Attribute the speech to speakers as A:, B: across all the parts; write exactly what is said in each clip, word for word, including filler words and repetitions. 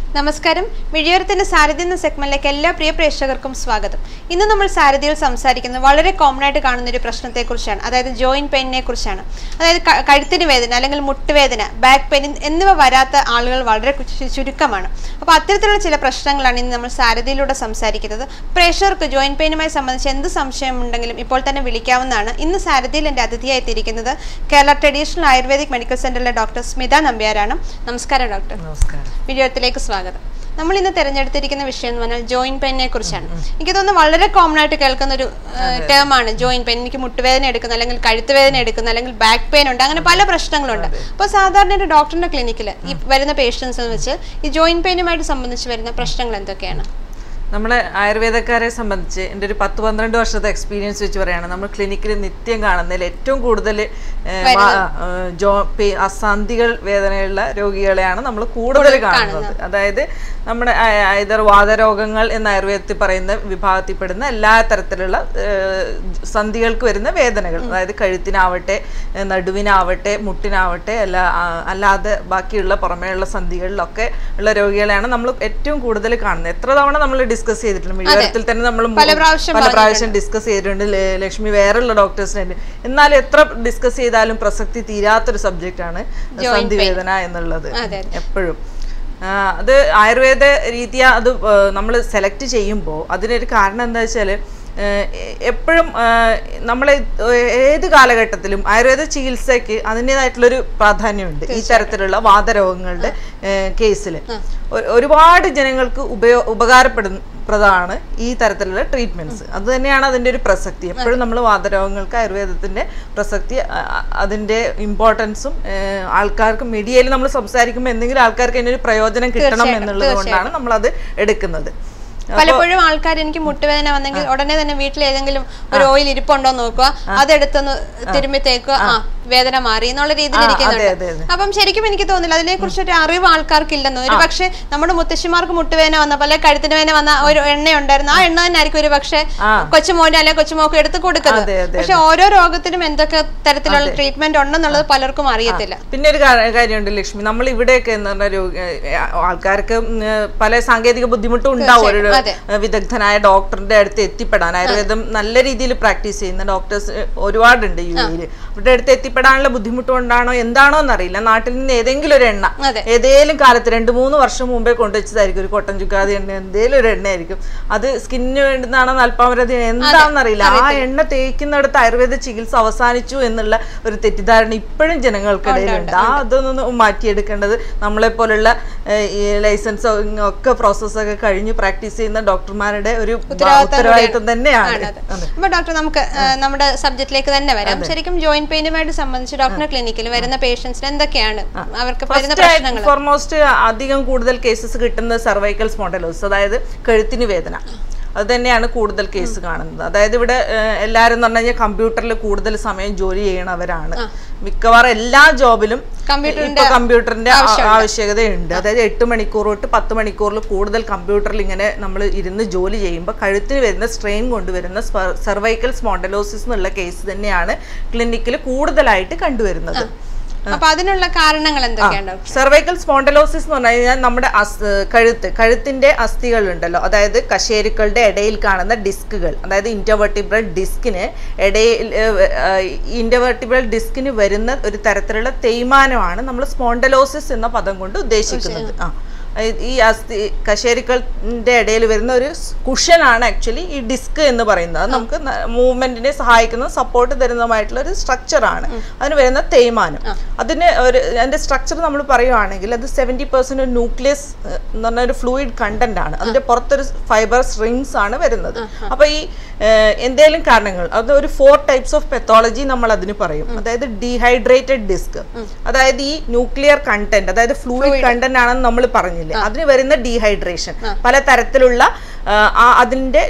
A: നമസ്കാരം. മിഴിയോരത്തിന്റെ സാരഥി എന്ന സെഗ്മെന്റിലേക്ക് എല്ലാ പ്രിയ പ്രേക്ഷകർക്കും സ്വാഗതം. ഇന്ന് നമ്മൾ സാരഥിയിൽ സംസാരിക്കുന്നത് വളരെ കോമൺ ആയിട്ട് കാണുന്ന ഒരു പ്രശ്നത്തെക്കുറിച്ചാണ്, അതായത് ജോയിന്റ് പെയിനിനെ കുറിച്ചാണ്. അതായത് കഴുത്തിന് വേദന അല്ലെങ്കിൽ മുട്ടുവേദന, ബാക്ക് പെയിൻ എന്നിവ വരാത്ത ആളുകൾ വളരെ ചുരുക്കമാണ്. അപ്പോൾ അത്തരത്തിലുള്ള ചില പ്രശ്നങ്ങളാണ് ഇന്ന് നമ്മൾ സാരഥിയിലൂടെ സംസാരിക്കുന്നത്. പ്രേക്ഷകർക്ക് ജോയിന്റ് പെയിനുമായി സംബന്ധിച്ച് എന്ത് സംശയമുണ്ടെങ്കിലും ഇപ്പോൾ തന്നെ വിളിക്കാവുന്നതാണ്. ഇന്ന് സാരഥിയിൽ എൻ്റെ അതിഥിയായി എത്തിയിരിക്കുന്നത് കേരള ട്രഡീഷണൽ ആയുർവേദിക് മെഡിക്കൽ സെന്ററിലെ ഡോക്ടർ സ്മിത നമ്പ്യാരാണ്. നമസ്കാരം ഡോക്ടർ.
B: നമസ്കാരം.
A: വീഡിയോത്തിലേക്ക് സ്വാഗതം. നമ്മൾ ഇന്ന് തിരഞ്ഞെടുത്തിരിക്കുന്ന വിഷയം എന്ന് പറഞ്ഞാൽ ജോയിന്റ് പെയിനെ കുറിച്ചാണ്. എനിക്ക് തോന്നുന്നു വളരെ കോമൺ ആയിട്ട് കേൾക്കുന്ന ഒരു ടേം ആണ് ജോയിന്റ് പെയിൻ. എനിക്ക് മുട്ടുവേദന എടുക്കുന്ന, അല്ലെങ്കിൽ കഴുത്ത് വേദന എടുക്കുന്ന, അല്ലെങ്കിൽ ബാക്ക് പെയിൻ ഉണ്ട്, അങ്ങനെ പല പ്രശ്നങ്ങളുണ്ട്. അപ്പോൾ സാധാരണ ഒരു ഡോക്ടറിന്റെ ക്ലിനിക്കിൽ ഈ വരുന്ന പേഷ്യൻസ് എന്ന് വെച്ച് ഈ ജോയിന്റ് പെയിനുമായിട്ട് സംബന്ധിച്ച് വരുന്ന പ്രശ്നങ്ങൾ എന്തൊക്കെയാണ്?
B: നമ്മളെ ആയുർവേദക്കാരെ സംബന്ധിച്ച് എൻ്റെ ഒരു പത്ത് പന്ത്രണ്ട് വർഷത്തെ എക്സ്പീരിയൻസ് വെച്ച് പറയുകയാണ്, നമ്മൾ ക്ലിനിക്കിൽ നിത്യം കാണുന്നതിൽ ഏറ്റവും കൂടുതൽ ജോ അസന്ധികൾ വേദനയുള്ള രോഗികളെയാണ് നമ്മൾ കൂടുതൽ കാണുന്നത്. അതായത് നമ്മുടെ ഐതർ വാതരോഗങ്ങൾ എന്ന ആയുർവേദത്തിൽ പറയുന്ന വിഭാഗത്തിൽപ്പെടുന്ന എല്ലാ തരത്തിലുള്ള സന്ധികൾക്ക് വരുന്ന വേദനകൾ, അതായത് കഴുത്തിനാവട്ടെ, നടുവിനാവട്ടെ, മുട്ടിനാവട്ടെ, അല്ല അല്ലാതെ ബാക്കിയുള്ള പുറമേയുള്ള സന്ധികളിലൊക്കെ ഉള്ള രോഗികളെയാണ് നമ്മൾ ഏറ്റവും കൂടുതൽ കാണുന്നത്. എത്ര തവണ നമ്മൾ ഡിസ്കസ് ചെയ്തിട്ടുണ്ട്, മിഴിയോരത്തിൽ തന്നെ നമ്മൾ പല പ്രാവശ്യം ഡിസ്കസ് ചെയ്തിട്ടുണ്ട്. ലക്ഷ്മി വേറെയുള്ള ഡോക്ടേഴ്സിനുണ്ട്. എന്നാൽ എത്ര ഡിസ്കസ് ചെയ്താലും പ്രസക്തി തീരാത്തൊരു സബ്ജക്റ്റ് ആണ് സന്ധി വേദന എന്നുള്ളത്. എപ്പോഴും അത് ആയുർവേദ രീതിയ അത് നമ്മൾ സെലക്ട് ചെയ്യുമ്പോൾ അതിനൊരു കാരണം എന്താ വെച്ചാൽ, എപ്പോഴും നമ്മൾ ഏത് കാലഘട്ടത്തിലും ആയുർവേദ ചികിത്സയ്ക്ക് അതിൻ്റെതായിട്ടുള്ളൊരു പ്രാധാന്യമുണ്ട്. ഈ തരത്തിലുള്ള വാതരോഗങ്ങളുടെ കേസിൽ ഒരുപാട് ജനങ്ങൾക്ക് ഉപയോ ഉപകാരപ്പെടുന്നതാണ് ഈ തരത്തിലുള്ള ട്രീറ്റ്മെന്റ്സ്. അത് തന്നെയാണ് അതിൻ്റെ ഒരു പ്രസക്തി. എപ്പോഴും നമ്മൾ വാതരോഗങ്ങൾക്ക് ആയുർവേദത്തിൻ്റെ പ്രസക്തി, അതിൻ്റെ ഇമ്പോർട്ടൻസും ആൾക്കാർക്ക് മീഡിയയിൽ നമ്മൾ സംസാരിക്കുമ്പോൾ എന്തെങ്കിലും ആൾക്കാർക്ക് അതിനൊരു പ്രയോജനം കിട്ടണം എന്നുള്ളത് കൊണ്ടാണ് നമ്മളത് എടുക്കുന്നത്.
A: പലപ്പോഴും ആൾക്കാർ എനിക്ക് മുട്ടുവേദന വന്നെങ്കിൽ ഉടനെ തന്നെ വീട്ടിൽ ഏതെങ്കിലും ഒരു ഓയിൽ ഇരിപ്പുണ്ടോ നോക്കുക, അതെടുത്തൊന്ന് തിരുമ്പി തേക്കുക, ആ വേദന മാറി എന്നുള്ള രീതിയിൽ ഇരിക്കുന്നുണ്ട്. അപ്പം ശരിക്കും എനിക്ക് തോന്നില്ല അതിനെ കുറിച്ച് ഒരു അറിവ് ആൾക്കാർക്ക് ഇല്ലെന്ന്. ഒരു പക്ഷെ നമ്മുടെ മുത്തശ്ശിമാർക്ക് മുട്ടുവേദന വന്നപ്പോൾ അല്ലെങ്കിൽ കഴുത്തിന് വേദന വന്ന ഒരു എണ്ണ ഉണ്ടായിരുന്നു, ആ എണ്ണ തന്നെ ആയിരിക്കും ഒരു പക്ഷെ കൊച്ചുമോന്റെ അല്ലെങ്കിൽ കൊച്ചുമോക്ക് എടുത്ത് കൊടുക്കുന്നത്. പക്ഷെ ഓരോ രോഗത്തിനും എന്തൊക്കെ തരത്തിലുള്ള ട്രീറ്റ്മെന്റ് ഉണ്ടെന്നുള്ളത് പലർക്കും അറിയത്തില്ല.
B: പിന്നെ ഒരു കാര്യമുണ്ട് ലക്ഷ്മി, നമ്മൾ ഇവിടെയൊക്കെ എന്ന് പറഞ്ഞ ആൾക്കാർക്ക് പല സാങ്കേതിക ബുദ്ധിമുട്ടും ഉണ്ടാവും. വിദഗ്ധനായ ഡോക്ടറിന്റെ അടുത്ത് എത്തിപ്പെടാൻ ആയുർവേദം നല്ല രീതിയിൽ പ്രാക്ടീസ് ചെയ്യുന്ന ഡോക്ടേഴ്സ് ഒരുപാടുണ്ട് യു എയിൽ. അവരുടെ അടുത്ത് എത്തിപ്പെടാനുള്ള ബുദ്ധിമുട്ട് കൊണ്ടാണോ എന്താണോ എന്നറിയില്ല, നാട്ടിൽ നിന്ന് ഏതെങ്കിലും ഒരു എണ്ണ ഏതെങ്കിലും കാലത്ത് രണ്ട് മൂന്ന് വർഷം മുമ്പേ കൊണ്ടുവച്ചതായിരിക്കും, ഒരു കൊട്ടൻ ചുക്കാതി എണ്ണ, എന്തെങ്കിലും ഒരു എണ്ണ ആയിരിക്കും. അത് സ്കിന്നിന് വേണ്ടുന്നതാണോ അല്പാമരതി എന്താണെന്നറിയില്ല. ആ എണ്ണ തേക്കുന്നിടത്ത് ആയുർവേദ ചികിത്സ അവസാനിച്ചു എന്നുള്ള ഒരു തെറ്റിദ്ധാരണ ഇപ്പോഴും ജനങ്ങൾക്കിടയിലുണ്ട്. ആ അതൊന്ന് മാറ്റിയെടുക്കേണ്ടത് നമ്മളെ പോലുള്ള ഈ ലൈസൻസ് ഒക്കെ പ്രോസസ്സൊക്കെ കഴിഞ്ഞ് പ്രാക്ടീസ് ചെയ്യുന്ന ഡോക്ടർമാരുടെ ഒരു ഉത്തരവാദിത്വം തന്നെയാണ്.
A: അപ്പൊ ഡോക്ടർ, നമുക്ക് നമ്മുടെ സബ്ജക്റ്റിലേക്ക് തന്നെ വരാം. ശരിക്കും ജോയിന്റ് പെയിനുമായിട്ട് സംബന്ധിച്ച് ഡോക്ടർ ക്ലിനിക്കിൽ വരുന്ന പേഷ്യൻസിന് എന്തൊക്കെയാണ് അവർക്ക് വരുന്ന പ്രശ്നങ്ങൾ?
B: ഫോർമോസ്റ്റ് അധികം കൂടുതൽ കേസസ് കിട്ടുന്നത് സർവൈക്കൽ സ്പോണ്ടലോസിസ്, അതായത് കഴുത്തിന് വേദന. അത് തന്നെയാണ് കൂടുതൽ കേസ് കാണുന്നത്. അതായത് ഇവിടെ എല്ലാവരും എന്ന് പറഞ്ഞു കഴിഞ്ഞാൽ കമ്പ്യൂട്ടറിൽ കൂടുതൽ സമയം ജോലി ചെയ്യണവരാണ്. മിക്കവാറും എല്ലാ ജോബിലും ഇപ്പൊ കമ്പ്യൂട്ടറിന്റെ ആവശ്യകതയുണ്ട്. അതായത് എട്ട് മണിക്കൂർ തൊട്ട് പത്ത് മണിക്കൂറിൽ കൂടുതൽ കമ്പ്യൂട്ടറിൽ ഇങ്ങനെ നമ്മൾ ഇരുന്ന് ജോലി ചെയ്യുമ്പോൾ കഴുത്തിന് വരുന്ന സ്ട്രെയിൻ കൊണ്ടുവരുന്ന സെർവൈക്കൽ സ്പോണ്ടലോസിസ് എന്നുള്ള കേസ് തന്നെയാണ് ക്ലിനിക്കിൽ കൂടുതലായിട്ട് കണ്ടുവരുന്നത്.
A: അപ്പൊ അതിനുള്ള കാരണങ്ങൾ എന്തൊക്കെയാണ്?
B: സെർവൈക്കൽ സ്പോണ്ടലോസിസ് എന്ന് പറഞ്ഞു കഴിഞ്ഞാൽ നമ്മുടെ കഴുത്ത് കഴുത്തിന്റെ അസ്ഥികൾ ഉണ്ടല്ലോ, അതായത് കശേരുക്കളുടെ ഇടയിൽ കാണുന്ന ഡിസ്കുകൾ, അതായത് ഇന്റർവെർട്ടിബ്രൽ ഡിസ്കിന് ഇടയിൽ ഇന്റർവെർട്ടിബ്രൽ ഡിസ്കിന് വരുന്ന ഒരു തരത്തിലുള്ള തേയ്മാനമാണ് നമ്മൾ സ്പോണ്ടലോസിസ് എന്ന പദം കൊണ്ട് ഉദ്ദേശിക്കുന്നത്. ആ ഈ അസ്ഥി കശേരുക്കളുടെ ഇടയിൽ വരുന്ന ഒരു കുഷനാണ് ആക്ച്വലി ഈ ഡിസ്ക് എന്ന് പറയുന്നത്. അത് നമുക്ക് മൂവ്മെന്റിനെ സഹായിക്കുന്ന സപ്പോർട്ട് തരുന്നതുമായിട്ടുള്ള ഒരു സ്ട്രക്ചറാണ്. അതിന് വരുന്ന തേയ്മാനം, അതിന് ഒരു അതിന്റെ സ്ട്രക്ചർ നമ്മൾ പറയുവാണെങ്കിൽ അത് സെവൻറ്റി പെർസെന്റ് ഒരു ന്യൂക്ലിയസ് എന്ന് പറഞ്ഞ ഒരു ഫ്ലൂയിഡ് കണ്ടന്റ് ആണ്. അതിന്റെ പുറത്തൊരു ഫൈബർ റിങ്സ് ആണ് വരുന്നത്. അപ്പൊ ഈ എന്തെങ്കിലും കാരണങ്ങൾ, അത് ഒരു ഫോർ ടൈപ്സ് ഓഫ് പെത്തോളജി നമ്മൾ അതിന് പറയും. അതായത് ഡീഹൈഡ്രേറ്റഡ് ഡിസ്ക്, അതായത് ഈ ന്യൂക്ലിയർ കണ്ടന്റ്, അതായത് ഫ്ലൂയിഡ് കണ്ടന്റ് ആണെന്ന് നമ്മൾ പറഞ്ഞില്ലേ, അതിന് വരുന്ന ഡീഹൈഡ്രേഷൻ, പല തരത്തിലുള്ള അതിന്റെ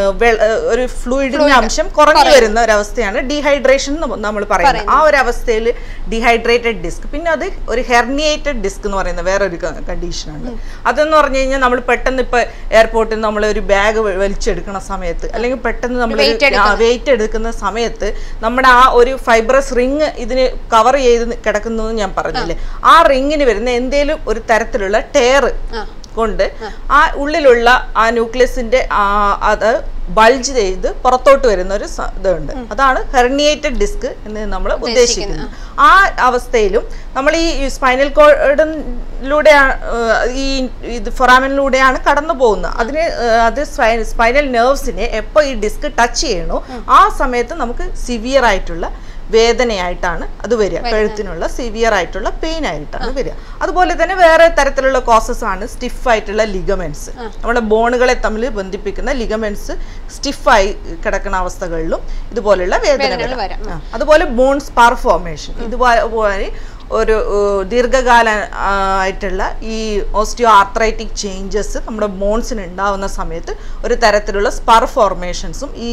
B: ഒരു ഫ്ലൂയിഡിന്റെ അംശം കുറഞ്ഞു വരുന്ന ഒരവസ്ഥയാണ് ഡീഹൈഡ്രേഷൻ നമ്മൾ പറയുന്നത്. ആ ഒരു അവസ്ഥയിൽ ഡീഹൈഡ്രേറ്റഡ് ഡിസ്ക്. പിന്നെ അത് ഒരു ഹെർണിയേറ്റഡ് ഡിസ്ക് എന്ന് പറയുന്ന വേറൊരു കണ്ടീഷനാണ്. അതെന്ന് പറഞ്ഞു കഴിഞ്ഞാൽ നമ്മൾ പെട്ടെന്ന് ഇപ്പൊ എയർപോർട്ടിൽ നിന്ന് നമ്മൾ ഒരു ബാഗ് വലിച്ചെടുക്കുന്ന സമയത്ത്, അല്ലെങ്കിൽ പെട്ടെന്ന് നമ്മൾ വെയിറ്റ് എടുക്കുന്ന സമയത്ത് നമ്മുടെ ആ ഒരു ഫൈബ്രസ് റിങ് ഇതിന് കവർ ചെയ്ത് കിടക്കുന്നു ഞാൻ പറഞ്ഞില്ലേ, ആ റിങ്ങിന് വരുന്ന എന്തേലും ഒരു തരത്തിലുള്ള ടയർ കൊണ്ട് ആ ഉള്ളിലുള്ള ആ ന്യൂക്ലിയസിന്റെ അത് ബൾജ് ചെയ്ത് പുറത്തോട്ട് വരുന്ന ഒരു ഇതുണ്ട്. അതാണ് ഹെർണിയേറ്റഡ് ഡിസ്ക് എന്ന് നമ്മൾ ഉദ്ദേശിക്കുന്നത്. ആ അവസ്ഥയിലും നമ്മൾ ഈ സ്പൈനൽ കോഡിലൂടെയാണ് ഈ ഇത് ഫൊറാമിനിലൂടെയാണ് കടന്നു പോകുന്നത്. അതിന് അത് സ്പൈനൽ നെർവ്സിനെ എപ്പോൾ ഈ ഡിസ്ക് ടച്ച് ചെയ്യണോ ആ സമയത്ത് നമുക്ക് സിവിയർ ആയിട്ടുള്ള വേദനയായിട്ടാണ് അത് വരിക. കഴുത്തിനുള്ള സിവിയർ ആയിട്ടുള്ള പെയിൻ ആയിട്ടാണ് വരിക. അതുപോലെ തന്നെ വേറെ തരത്തിലുള്ള കോസസ് ആണ് സ്റ്റിഫ് ആയിട്ടുള്ള ലിഗമെന്റ്സ്. നമ്മുടെ ബോണുകളെ തമ്മിൽ ബന്ധിപ്പിക്കുന്ന ലിഗമെന്റ്സ് സ്റ്റിഫായി കിടക്കുന്ന അവസ്ഥകളിലും ഇതുപോലുള്ള വേദനകൾ വരാം. അതുപോലെ ബോൺ സ്പാർ ഫോർമേഷൻ, ഇതുപോലെ ഒരു ദീർഘകാല ആയിട്ടുള്ള ഈ ഓസ്റ്റിയോ ആർത്രൈറ്റിക് ചേഞ്ചസ് നമ്മുടെ ബോൺസിന് ഉണ്ടാവുന്ന സമയത്ത് ഒരു തരത്തിലുള്ള സ്പർ ഫോർമേഷൻസും ഈ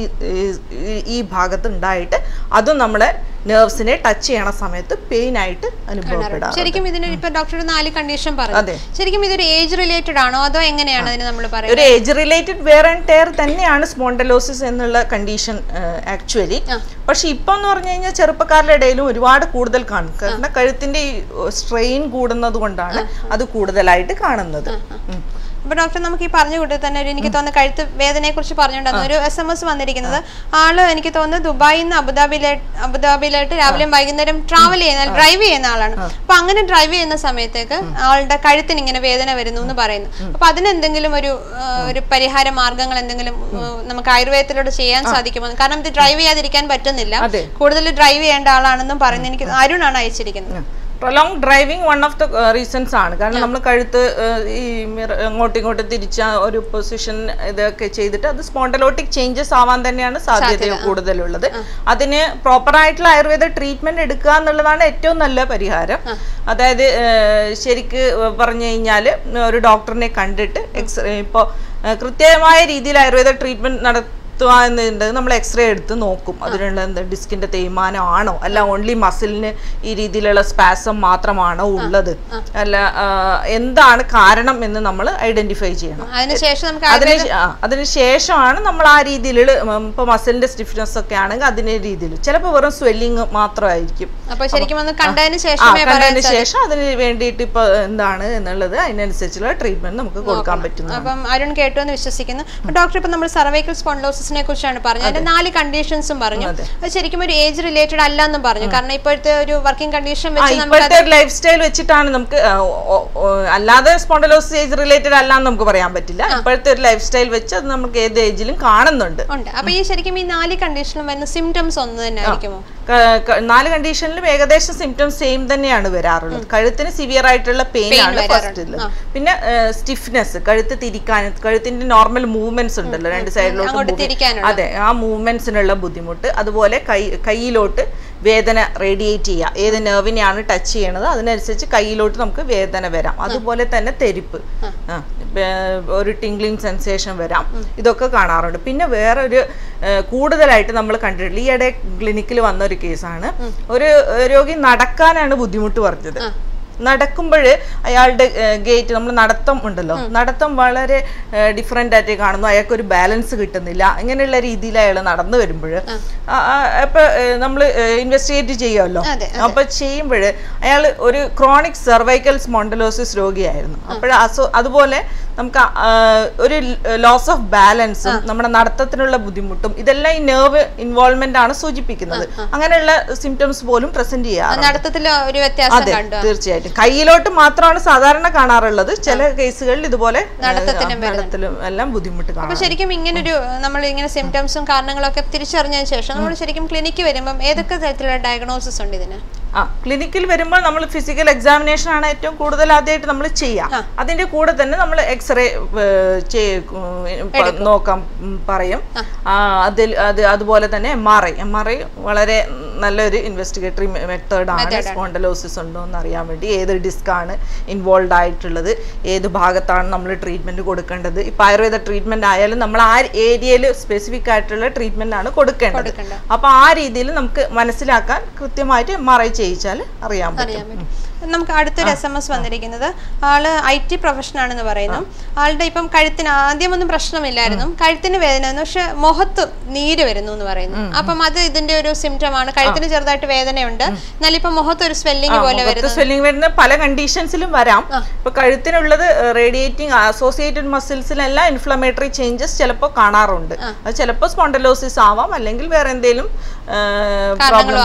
B: ഈ ഭാഗത്ത് ഉണ്ടായിട്ട് അതും നമ്മളെ നെർവ്സിനെ ടച്ച് ചെയ്യണ സമയത്ത് പെയിൻ ആയിട്ട് അനുഭവപ്പെടാം.
A: ശരിക്കും ഇതിന് ഇപ്പൊ ഡോക്ടർ നാല് കണ്ടീഷൻ പറഞ്ഞു. ശരിക്കും ഇതൊരു ഏജ് റിലേറ്റഡ് ആണോ അതോ എങ്ങനെയാണ് അതിന് നമ്മൾ പറയുന്നത്?
B: ഒരു age related wear and tear തന്നെയാണ് സ്പോണ്ടലോസിസ് എന്നുള്ള കണ്ടീഷൻ ആക്ച്വലി. പക്ഷെ ഇപ്പൊ എന്ന് പറഞ്ഞു കഴിഞ്ഞാൽ ചെറുപ്പക്കാരുടെ ഇടയിലും ഒരുപാട് കൂടുതൽ കാണും. കാരണം കഴുത്തിന്റെ സ്ട്രെയിൻ കൂടുന്നത് കൊണ്ടാണ് അത് കൂടുതലായിട്ട് കാണുന്നത്.
A: അപ്പൊ ഡോക്ടർ നമുക്ക് ഈ പറഞ്ഞ കൂട്ടി തന്നെ ഒരു എനിക്ക് തോന്നുന്നു കഴുത്ത് വേദനയെ കുറിച്ച് പറഞ്ഞുകൊണ്ടായിരുന്നു ഒരു എസ് എം എസ് വന്നിരിക്കുന്നത്. ആള് എനിക്ക് തോന്നുന്നു ദുബായിൽ നിന്ന് അബുദാബിയിലായിട്ട് അബുദാബിയിലായിട്ട് രാവിലെയും വൈകുന്നേരം ട്രാവൽ ചെയ്യുന്ന ഡ്രൈവ് ചെയ്യുന്ന ആളാണ്. അപ്പൊ അങ്ങനെ ഡ്രൈവ് ചെയ്യുന്ന സമയത്തേക്ക് ആളുടെ കഴുത്തിന് ഇങ്ങനെ വേദന വരുന്നു എന്ന് പറയുന്നു. അപ്പൊ അതിനെന്തെങ്കിലും ഒരു ഒരു പരിഹാര മാർഗങ്ങൾ എന്തെങ്കിലും നമുക്ക് ആയുർവേദത്തിലൂടെ ചെയ്യാൻ സാധിക്കുമോ? കാരണം ഇത് ഡ്രൈവ് ചെയ്യാതിരിക്കാൻ പറ്റുന്നില്ല, കൂടുതൽ ഡ്രൈവ് ചെയ്യേണ്ട ആളാണെന്നും പറയുന്നത് എനിക്ക് അരുണാണ് അയച്ചിരിക്കുന്നത്.
B: Prolong driving one of the reasons ആണ്. കാരണം നമ്മൾ കഴുത്ത് ഈ അങ്ങോട്ടും ഇങ്ങോട്ടും തിരിച്ച ഒരു പൊസിഷൻ ഇതൊക്കെ ചെയ്തിട്ട് അത് സ്പോണ്ടലോട്ടിക് ചേഞ്ചസ് ആവാൻ തന്നെയാണ് സാധ്യത കൂടുതലുള്ളത്. അതിന് പ്രോപ്പറായിട്ടുള്ള ആയുർവേദ ട്രീറ്റ്മെന്റ് എടുക്കുക എന്നുള്ളതാണ് ഏറ്റവും നല്ല പരിഹാരം. അതായത് ശരിക്ക് പറഞ്ഞു കഴിഞ്ഞാൽ ഒരു ഡോക്ടറിനെ കണ്ടിട്ട് എക്സ്റേ ഇപ്പോൾ കൃത്യമായ രീതിയിൽ ആയുർവേദ ട്രീറ്റ്മെന്റ് നട എന്നുണ്ട് നമ്മൾ എക്സ്റേ എടുത്ത് നോക്കും അതിനുള്ള എന്താ ഡിസ്കിന്റെ തേയ്മാനം ആണോ അല്ല ഓൺലി മസിലിന് ഈ രീതിയിലുള്ള സ്പാസം മാത്രമാണോ ഉള്ളത് അല്ല എന്താണ് കാരണം എന്ന് നമ്മൾ ഐഡന്റിഫൈ ചെയ്യണം. അതിനുശേഷമാണ് നമ്മൾ ആ രീതിയിൽ ഇപ്പൊ മസിലിന്റെ സ്റ്റിഫ്നെസ് ഒക്കെ ആണെങ്കിൽ അതിന്റെ രീതിയിൽ ചിലപ്പോൾ വെറും സ്വെല്ലിങ് മാത്രമായിരിക്കും. കണ്ടതിന് ശേഷം അതിന് വേണ്ടിയിട്ട് ഇപ്പൊ എന്താണ് എന്നുള്ളത് അതിനനുസരിച്ചുള്ള ട്രീറ്റ്മെന്റ് നമുക്ക് കൊടുക്കാൻ പറ്റും.
A: അപ്പം അരുൺ കേട്ടു എന്ന് വിശ്വസിക്കുന്നു. ഡോക്ടർ ഇപ്പൊ നമ്മൾ സർവൈക്കൽ സ്പോണ്ടിലോസിസ് കുറിച്ചാണ് പറഞ്ഞത്. അതിന്റെ നാല് കണ്ടീഷൻസും പറഞ്ഞു. അത് ശരിക്കും ഒരു ഏജ് റിലേറ്റഡ് അല്ല എന്നും പറഞ്ഞു. കാരണം ഇപ്പോഴത്തെ ഒരു വർക്കിംഗ് കണ്ടീഷൻ
B: ഇപ്പോഴത്തെ ലൈഫ് സ്റ്റൈൽ വെച്ചിട്ടാണ് നമുക്ക് അല്ലാതെ സ്പോണ്ടിലോസിസ് ഏജ് റിലേറ്റഡ് അല്ല എന്ന് നമുക്ക് പറയാൻ പറ്റില്ല. ഇപ്പോഴത്തെ ഒരു ലൈഫ് സ്റ്റൈൽ വെച്ച് അത് നമുക്ക് ഏത് ഏജിലും കാണുന്നുണ്ട്.
A: അപ്പൊ ഈ ശരിക്കും ഈ നാല് കണ്ടീഷനിലും വരുന്ന സിംറ്റംസ് ഒന്ന് തന്നെ ആയിരിക്കുമോ?
B: നാല് കണ്ടീഷനിലും ഏകദേശം സിംറ്റംസ് സെയിം തന്നെയാണ് വരാറുള്ളത്. കഴുത്തിന് സിവിയർ ആയിട്ടുള്ള പെയിൻ ആണ് ഫസ്റ്റ്. പിന്നെ സ്റ്റിഫ്നെസ്, കഴുത്ത് തിരിക്കാൻ, കഴുത്തിന്റെ നോർമൽ മൂവ്മെന്റ്സ് ഉണ്ടല്ലോ രണ്ട് സൈഡിലോട്ട്, അതെ ആ മൂവ്മെന്റ്സിനുള്ള ബുദ്ധിമുട്ട്. അതുപോലെ കൈ കൈയിലോട്ട് വേദന റേഡിയേറ്റ് ചെയ്യുക, ഏത് നെർവിനെയാണ് ടച്ച് ചെയ്യണത് അതിനനുസരിച്ച് കൈയിലോട്ട് നമുക്ക് വേദന വരാം. അതുപോലെ തന്നെ തെരിപ്പ്, ഒരു ടിംഗ്ലിംഗ് സെൻസേഷൻ വരാം. ഇതൊക്കെ കാണാറുണ്ട്. പിന്നെ വേറൊരു കൂടുതലായിട്ട് നമ്മൾ കണ്ടിട്ടില്ല, ഈയിടെ ക്ലിനിക്കിൽ വന്ന ഒരു കേസാണ്. ഒരു രോഗി നടക്കാനാണ് ബുദ്ധിമുട്ട് പറഞ്ഞത്. നടക്കുമ്പോൾ അയാളുടെ ഗേറ്റ് നമ്മൾ നടത്തം ഉണ്ടല്ലോ, നടത്തം വളരെ ഡിഫറെൻ്റ് ആയിട്ട് കാണുന്നു. അയാൾക്ക് ഒരു ബാലൻസ് കിട്ടുന്നില്ല. ഇങ്ങനെയുള്ള രീതിയിൽ അയാൾ നടന്നു വരുമ്പോൾ അപ്പൊ നമ്മൾ ഇൻവെസ്റ്റിഗേറ്റ് ചെയ്യുമല്ലോ. അപ്പൊ ചെയ്യുമ്പോൾ അയാൾ ഒരു ക്രോണിക് സെർവൈക്കൽ സ്പോണ്ടിലോസിസ് രോഗിയായിരുന്നു. അപ്പോൾ അതുപോലെ നമുക്ക് ഒരു ലോസ് ഓഫ് ബാലൻസും നമ്മുടെ നടത്തത്തിനുള്ള ബുദ്ധിമുട്ടും ഇതെല്ലാം ഈ നെർവ് ഇൻവോൾവ്മെന്റ് ആണ് സൂചിപ്പിക്കുന്നത്. അങ്ങനെയുള്ള സിംറ്റംസ് പോലും പ്രസന്റ് ചെയ്യാറുണ്ട്. അതെ, തീർച്ചയായിട്ടും. കയ്യിലോട്ട് മാത്രമാണ് സാധാരണ കാണാറുള്ളത്. ചില കേസുകളിൽ ഇതുപോലെ നടത്തത്തിലും എല്ലാം ബുദ്ധിമുട്ട് കാണാം.
A: ശരിക്കും ഇങ്ങനൊരു നമ്മൾ ഇങ്ങനെ സിംറ്റംസും കാരണങ്ങളൊക്കെ തിരിച്ചറിഞ്ഞതിന് ശേഷം നമ്മൾ ശരിക്കും ക്ലിനിക്ക് വരുമ്പോൾ ഏതൊക്കെ തരത്തിലുള്ള ഡയഗ്നോസിസ് ഉണ്ട് ഇതിന്?
B: ആ ക്ലിനിക്കിൽ വരുമ്പോൾ നമ്മൾ ഫിസിക്കൽ എക്സാമിനേഷൻ ആണ് ഏറ്റവും കൂടുതൽ ആദ്യമായിട്ട് നമ്മൾ ചെയ്യാം. അതിന്റെ കൂടെ തന്നെ നമ്മൾ എക്സ്റേ നോക്കാൻ പറയും. അതിൽ അത് അതുപോലെ തന്നെ M R I M R I വളരെ നല്ലൊരു ഇൻവെസ്റ്റിഗേറ്ററി മെത്തേഡ് ആണ്. സ്പോണ്ടിലോസിസ് ഉണ്ടോ എന്ന് അറിയാൻ വേണ്ടി, ഏത് ഡിസ്ക് ആണ് ഇൻവോൾവ് ആയിട്ടുള്ളത്, ഏത് ഭാഗത്താണ് നമ്മൾ ട്രീറ്റ്മെന്റ് കൊടുക്കേണ്ടത്. ഇപ്പൊ ആയുർവേദ ട്രീറ്റ്മെന്റ് ആയാലും നമ്മൾ ആ ഏരിയയിൽ സ്പെസിഫിക് ആയിട്ടുള്ള ട്രീറ്റ്മെന്റ് ആണ് കൊടുക്കേണ്ടത്. അപ്പൊ ആ രീതിയിൽ നമുക്ക് മനസ്സിലാക്കാൻ കൃത്യമായിട്ട് എം ആർ ഐ ചെയ്യിച്ചാൽ അറിയാൻ പറ്റും.
A: നമുക്ക് അടുത്തൊരു എസ് എം എസ് വന്നിരിക്കുന്നത്. ആള് ഐ ടി പ്രൊഫഷൻ ആണെന്ന് പറയുന്നു. ആളുടെ ഇപ്പം കഴുത്തിന് ആദ്യമൊന്നും പ്രശ്നമില്ലായിരുന്നു, കഴുത്തിന് വേദന, പക്ഷെ മുഖത്ത് നീര് വരുന്നു എന്ന് പറയുന്നു. അപ്പം അത് ഇതിന്റെ ഒരു സിംറ്റം ആണ്. കഴുത്തിന് ചെറുതായിട്ട് വേദനയുണ്ട്, എന്നാൽ ഇപ്പൊ മുഖത്ത് ഒരു സ്വെല്ലിംഗ് പോലെ വരുന്നത്.
B: സ്വെല്ലിംഗ് വരുന്ന പല കണ്ടീഷൻസിലും വരാം. ഇപ്പൊ കഴുത്തിനുള്ളത് റേഡിയേറ്റിംഗ് അസോസിയേറ്റഡ് മസിൽസിലെല്ലാം ഇൻഫ്ലമേറ്ററി ചേഞ്ചസ് ചിലപ്പോൾ കാണാറുണ്ട്. അത് ചിലപ്പോൾ സ്പോണ്ടലോസിസ് ആവാം, അല്ലെങ്കിൽ വേറെ എന്തെങ്കിലും പ്രോബ്ലം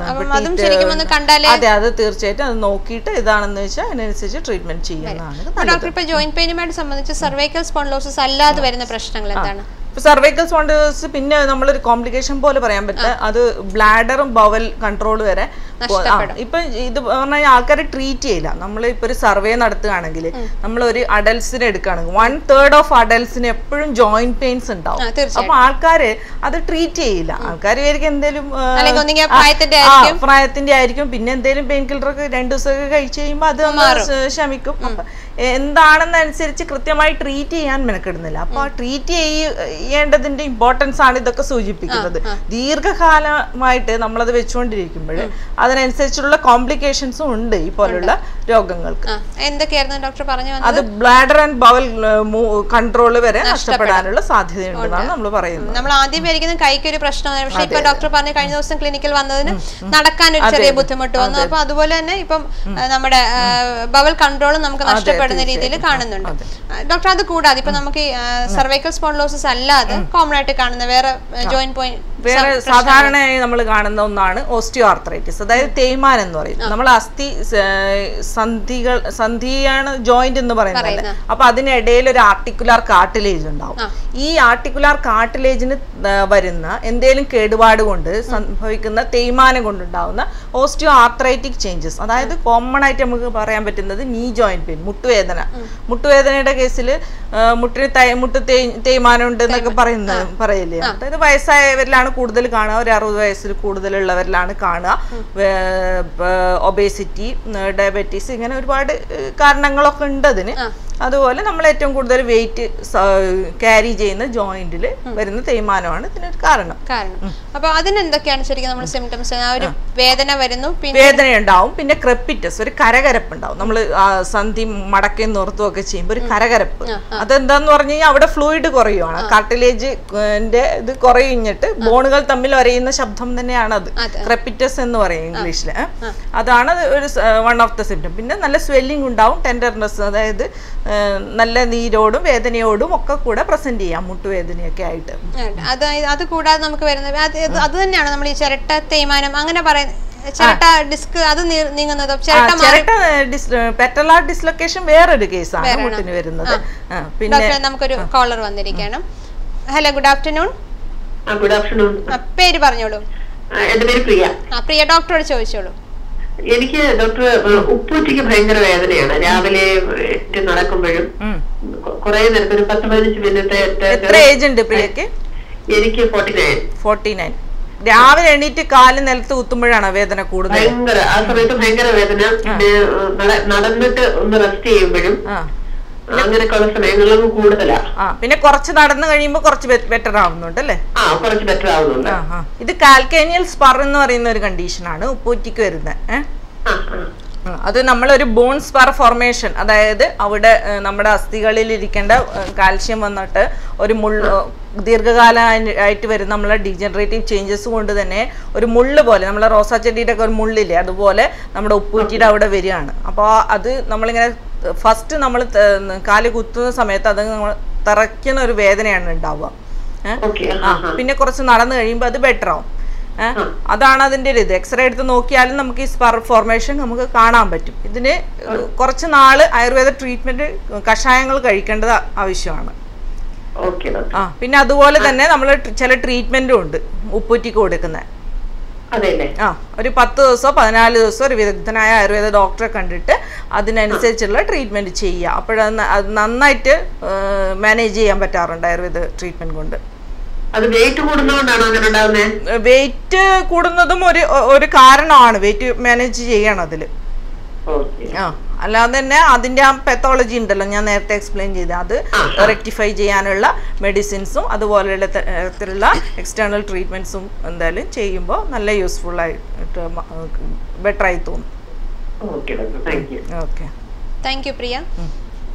B: കൊണ്ടാണ്. അതെ, അത് തീർച്ചയായിട്ടും അത് നോക്കിയിട്ട് ഇതാണെന്ന് വെച്ചാൽ അതിനനുസരിച്ച് ട്രീറ്റ്മെന്റ് ചെയ്യുന്നതാണ്.
A: ഡോക്ടർ, ഇപ്പൊ ജോയിന്റ് പെയിനുമായിട്ട് സംബന്ധിച്ച് സർവൈക്കൽ സ്പോണ്ടലോസിസ് അല്ലാതെ വരുന്ന പ്രശ്നങ്ങൾ എന്താണ്?
B: സർവൈക്കൽ സ്പോണ്ടലോസിസ് പിന്നെ നമ്മളൊരു കോംപ്ലിക്കേഷൻ പോലെ പറയാൻ പറ്റില്ല, അത് ബ്ലാഡറും ബവൽ കൺട്രോൾ വരെ. ഇപ്പൊ ഇത് പറഞ്ഞാൽ ആൾക്കാരെ ട്രീറ്റ് ചെയ്യില്ല. നമ്മൾ ഇപ്പൊ ഒരു സർവേ നടത്തുകയാണെങ്കിൽ നമ്മൾ ഒരു അഡൽസിനെ എടുക്കുകയാണെങ്കിൽ വൺ തേർഡ് ഓഫ് അഡൽസിന് എപ്പോഴും ജോയിന്റ് പെയിൻസ് ഉണ്ടാവും. അപ്പൊ ആൾക്കാര് അത് ട്രീറ്റ് ചെയ്യില്ല. ആൾക്കാർ വിചാരിക്കും എന്തെങ്കിലും പ്രായത്തിന്റെ ആയിരിക്കും, പിന്നെ എന്തെങ്കിലും പെയിൻ കില്ലറൊക്കെ രണ്ടു ദിവസമൊക്കെ കഴിച്ചു കഴിയുമ്പോൾ അത് ശമിക്കും. അപ്പൊ എന്താണെന്നനുസരിച്ച് കൃത്യമായി ട്രീറ്റ് ചെയ്യാൻ മെനക്കെടുന്നില്ല. അപ്പൊ ആ ട്രീറ്റ് ചെയ്യേണ്ടതിന്റെ ഇമ്പോർട്ടൻസ് ആണ് ഇതൊക്കെ സൂചിപ്പിക്കുന്നത്. ദീർഘകാലമായിട്ട് നമ്മളത് വെച്ചുകൊണ്ടിരിക്കുമ്പോൾ അതിനനുസരിച്ചുള്ള കോംപ്ലിക്കേഷൻസും ഉണ്ട് ഈ പോലുള്ള രോഗങ്ങൾക്ക്.
A: എന്തൊക്കെയായിരുന്നു ഡോക്ടർ പറഞ്ഞു?
B: അത് ബ്ലാഡർ ആൻഡ് ബവൽ കൺട്രോൾ വരെ നഷ്ടപ്പെടാനുള്ള സാധ്യതയുണ്ടെന്നാണ് നമ്മൾ പറയുന്നത്.
A: നമ്മൾ ആദ്യം വിചാരിക്കുന്നത് കൈക്ക് ഒരു പ്രശ്നമാണ്, പക്ഷെ ഇപ്പൊ ഡോക്ടർ പറഞ്ഞു കഴിഞ്ഞ ദിവസം ക്ലിനിക്കിൽ വന്നതിന് നടക്കാൻ ഒരു ചെറിയ ബുദ്ധിമുട്ട് വന്നു. അപ്പൊ അതുപോലെ തന്നെ ഇപ്പം നമ്മുടെ ബവൽ കൺട്രോൾ നമുക്ക് നഷ്ടപ്പെടുന്ന രീതിയിൽ കാണുന്നുണ്ട്. ഡോക്ടർ, അത് കൂടാതെ ഇപ്പൊ നമുക്ക് സർവൈക്കൽ സ്പോണ്ടലോസിസ് അല്ലാതെ കോമൺ ആയിട്ട് കാണുന്ന വേറെ ജോയിന്റ് പോയിന്റ്
B: വേറെ സാധാരണയായി നമ്മൾ കാണുന്ന ഒന്നാണ് ഓസ്റ്റിയോ ആർത്രൈറ്റിസ്, അതായത് തേയ്മാനം എന്ന് പറയും. നമ്മൾ അസ്ഥി സന്ധികൾ സന്ധിയാണ് ജോയിന്റ് എന്ന് പറയുന്നത്. അപ്പൊ അതിനിടയിൽ ഒരു ആർട്ടിക്കുലാർ കാർട്ടിലേജ് ഉണ്ടാവും. ഈ ആർട്ടിക്കുലാർ കാർട്ടിലേജിന് വരുന്ന എന്തെങ്കിലും കേടുപാട് കൊണ്ട് സംഭവിക്കുന്ന തേയ്മാനം കൊണ്ടുണ്ടാവുന്ന ഓസ്റ്റിയോ ആർത്രൈറ്റിക് ചേഞ്ചസ്, അതായത് കോമൺ ആയിട്ട് നമുക്ക് പറയാൻ പറ്റുന്നത് നീ ജോയിന്റ് പെയിൻ, മുട്ടുവേദന. മുട്ടുവേദനയുടെ കേസിൽ മുട്ടിന് മുട്ട് തേയ്മാനം ഉണ്ട് എന്നൊക്കെ പറയുന്നത് പറയില്ലേ. അതായത് വയസ്സായവരിലാണ് കൂടുതൽ കാണുക, ഒരു അറുപത് വയസ്സിൽ കൂടുതലുള്ളവരിലാണ് കാണുക. ഒബേസിറ്റി, ഡയബറ്റീസ്, ഇങ്ങനെ ഒരുപാട് കാരണങ്ങളൊക്കെ ഉണ്ട് അതിന്. അതുപോലെ നമ്മൾ ഏറ്റവും കൂടുതൽ വെയിറ്റ് ക്യാരി ചെയ്യുന്ന ജോയിന്റിൽ വരുന്ന തേയ്മാനമാണ് ഇതിനൊരു കാരണം.
A: അപ്പൊ അതിനെന്തൊക്കെയാണ് ശരിക്കും നമ്മൾ സിംറ്റംസ്? ഒരു വേദന വരുന്നു,
B: വേദന ഉണ്ടാവും, പിന്നെ ക്രെപ്പിറ്റസ്, ഒരു കരകരപ്പ് ഉണ്ടാവും. നമ്മൾ സന്ധി മടക്കി നിർത്തും ഒക്കെ ചെയ്യുമ്പോൾ ഒരു കരകരപ്പ്. അതെന്താന്ന് പറഞ്ഞു കഴിഞ്ഞാൽ അവിടെ ഫ്ലൂയിഡ് കുറയുവാണ്, കാർട്ടിലേജിന്റെ ഇത് കുറഞ്ഞിട്ട് ബോണുകൾ തമ്മിൽ വരയുന്ന ശബ്ദം തന്നെയാണ് അത് ക്രെപ്പിറ്റസ് എന്ന് പറയും ഇംഗ്ലീഷില്. അതാണ് ഒരു വൺ ഓഫ് ദ സിംറ്റം. പിന്നെ നല്ല സ്വെല്ലിംഗ് ഉണ്ടാവും, ടെൻഡർനെസ്, അതായത് നല്ല നീരോടും വേദനയോടും ഒക്കെ കൂടെ പ്രസന്റ് ചെയ്യാം, മുട്ടുവേദനയൊക്കെ ആയിട്ട്.
A: അതായത് അത് കൂടാതെ നമുക്ക് വരുന്നത് അത് തന്നെയാണ് നമ്മൾ ഈ ചിരട്ട തേയ്മാനം അങ്ങനെ പറയുന്നത്. ചിരട്ട ഡിസ്ക് അത് നീങ്ങുന്നതോ?
B: പെറ്റലാർ ഡിസ്ലൊക്കേഷൻ വേറൊരു കേസാണ് മുട്ടിന് വരുന്നത്.
A: പിന്നെ നമുക്കൊരു കോളർ വന്നിരിക്കണം. Hello, good afternoon.
C: Good afternoon.
A: പേര് പറഞ്ഞോളൂ.
C: എന്റെ പേര് പ്രിയ.
A: പ്രിയ, ഡോക്ടറോട് ചോദിച്ചോളൂ.
C: എനിക്ക് ഡോക്ടർ ഉപ്പൂറ്റിക്ക് ഭയങ്കര വേദനയാണ്. രാവിലെ നടക്കുമ്പോഴും കുറെ നേരത്തെ ഒരു പത്ത് പതിനഞ്ച് മിനിറ്റ്.
B: എത്ര ഏജ് ഉണ്ട് പ്രിയക്ക്?
C: എനിക്ക് ഫോർട്ടി നയൻ.
B: Forty nine. രാവിലെ എണീറ്റ് കാല് നിലത്ത് കുത്തുമ്പോഴാണ് വേദന കൂടുതൽ?
C: ഭയങ്കര, ആ സമയത്ത് ഭയങ്കര വേദന. പിന്നെ നടന്നിട്ട് ഒന്ന് റെസ്റ്റ് ചെയ്യുമ്പോഴും അങ്ങനെയൊക്കെയുള്ള സമയങ്ങളിലും കൂടുതലാ.
B: പിന്നെ കുറച്ച് നടന്നു കഴിയുമ്പോ കുറച്ച് ബെറ്റർ ആവുന്നുണ്ട് അല്ലേ?
C: ആ, കുറച്ച് ബെറ്റർ ആവുന്നുണ്ട്.
B: ഇത് കാൽക്കേനിയൽ സ്പർ എന്ന് പറയുന്ന ഒരു കണ്ടീഷനാണ് ഉപ്പൂറ്റിക്ക് വരുന്നത്. അത് നമ്മളൊരു ബോൺ സ്പർ ഫോർമേഷൻ, അതായത് അവിടെ നമ്മുടെ അസ്ഥികളിൽ ഇരിക്കേണ്ട കാൽഷ്യം വന്നിട്ട് ഒരു മുള്ള ദീർഘകാലമായിട്ട് വരുന്ന നമ്മളെ ഡീജനറേറ്റീവ് ചേഞ്ചസ് കൊണ്ട് തന്നെ ഒരു മുള്ള് പോലെ, നമ്മളെ റോസാ ചെടിയുടെ ഒക്കെ ഒരു മുള്ളില്ലേ, അതുപോലെ നമ്മുടെ ഉപ്പൂറ്റിയുടെ അവിടെ വരികയാണ്. അപ്പോൾ അത് നമ്മളിങ്ങനെ ഫസ്റ്റ് നമ്മൾ കാല് കുത്തുന്ന സമയത്ത് അത് നമ്മൾ തറയ്ക്കുന്ന ഒരു വേദനയാണ് ഉണ്ടാവുക. ആ, പിന്നെ കുറച്ച് നടന്നു കഴിയുമ്പോൾ അത് ബെറ്റർ ആവും. അതാണ് അതിൻ്റെ ഒരു ഇത്. എക്സ്റേ എടുത്ത് നോക്കിയാലും നമുക്ക് ഈ സ്പർ ഫോർമേഷൻ നമുക്ക് കാണാൻ പറ്റും. ഇതിന് കുറച്ച് നാള് ആയുർവേദ ട്രീറ്റ്മെന്റ് കഷായങ്ങൾ കഴിക്കേണ്ടത് ആവശ്യമാണ്. ആ, പിന്നെ അതുപോലെ തന്നെ നമ്മൾ ചില ട്രീറ്റ്മെന്റും ഉണ്ട് ഉപ്പൂറ്റിക്ക് കൊടുക്കുന്നത്. ആ, ഒരു പത്ത് ദിവസമോ പതിനാല് ദിവസമോ ഒരു വിദഗ്ധനായ ആയുർവേദ ഡോക്ടറെ കണ്ടിട്ട് അതിനനുസരിച്ചുള്ള ട്രീറ്റ്മെന്റ് ചെയ്യുക. അപ്പോഴത് അത് നന്നായിട്ട് മാനേജ് ചെയ്യാൻ പറ്റാറുണ്ട് ആയുർവേദ ട്രീറ്റ്മെന്റ് കൊണ്ട്. വെയിറ്റ് കൂടുന്നതും ഒരു ഒരു കാരണമാണ്, വെയിറ്റ് മാനേജ് ചെയ്യണം അതിൽ. ആ, അല്ലാതെ തന്നെ അതിൻ്റെ ആ പെത്തോളജി ഉണ്ടല്ലോ ഞാൻ നേരത്തെ എക്സ്പ്ലെയിൻ ചെയ്ത്, അത് റെക്ടിഫൈ ചെയ്യാനുള്ള മെഡിസിൻസും അതുപോലെയുള്ള തരത്തിലുള്ള എക്സ്റ്റേണൽ ട്രീറ്റ്മെന്റ്സും എന്തായാലും ചെയ്യുമ്പോൾ നല്ല യൂസ്ഫുൾ ആയിട്ട് ബെറ്റർ ആയി തോന്നും.
A: Okay, thank you Priya.